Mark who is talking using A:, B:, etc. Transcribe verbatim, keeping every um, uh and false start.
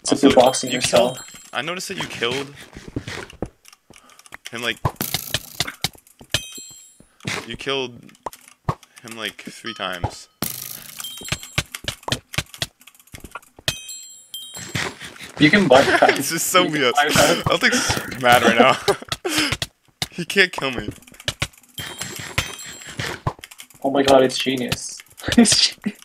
A: Also, boxing
B: you
A: yourself.
B: killed, I noticed that you killed him like you killed him like three times.
A: You can butt cut.
B: This is so weird. I think he's mad right now. He can't kill me.
A: Oh my god, it's genius. It's genius.